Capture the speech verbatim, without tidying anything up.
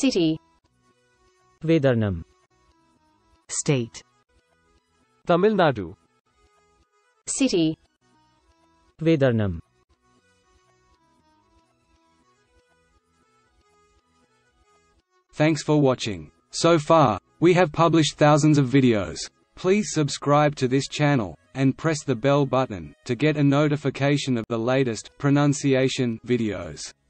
City. Vedaranyam. State. Tamil Nadu. City. Vedaranyam. Thanks for watching. So far, we have published thousands of videos. Please subscribe to this channel, and press the bell button, to get a notification of the latest pronunciation videos.